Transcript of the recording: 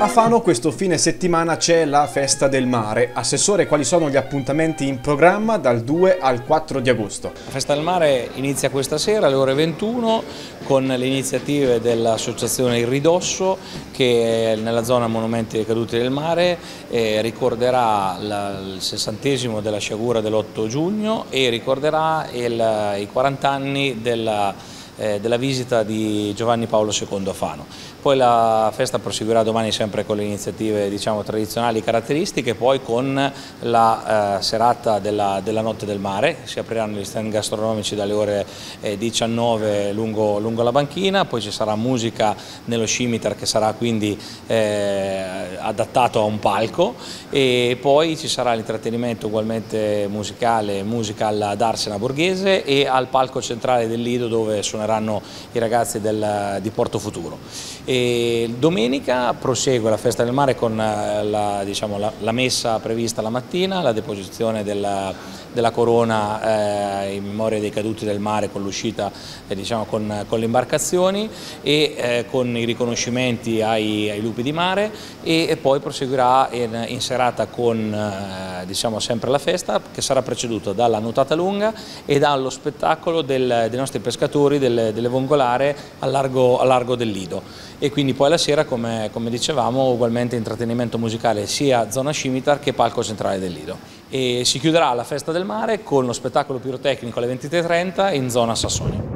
A Fano questo fine settimana c'è la Festa del Mare. Assessore, quali sono gli appuntamenti in programma dal 2 al 4 di agosto? La Festa del Mare inizia questa sera alle ore 21 con le iniziative dell'associazione Il Ridosso che nella zona Monumenti dei Caduti del Mare ricorderà il 60° della sciagura dell'8 giugno e ricorderà i 40 anni della visita di Giovanni Paolo II a Fano. Poi la festa proseguirà domani sempre con le iniziative tradizionali caratteristiche, poi con la serata della Notte del Mare. Si apriranno gli stand gastronomici dalle ore 19 lungo la banchina, poi ci sarà musica nello scimitar che sarà quindi adattato a un palco, e poi ci sarà l'intrattenimento ugualmente musicale, musica all'Arsena Borghese, e al palco centrale del Lido dove suoneranno i ragazzi di Porto Futuro. E domenica prosegue la Festa del Mare con la messa prevista la mattina, la deposizione della corona in memoria dei caduti del mare con l'uscita con le imbarcazioni e con i riconoscimenti ai lupi di mare, e poi proseguirà in serata con sempre la festa, che sarà preceduta dalla nuotata lunga e dallo spettacolo dei nostri pescatori delle vongolare al largo del Lido. E quindi poi la sera, come dicevamo, ugualmente intrattenimento musicale sia zona scimitar che palco centrale del Lido. E si chiuderà la Festa del Mare con lo spettacolo pirotecnico alle 23:30 in zona Sassonia.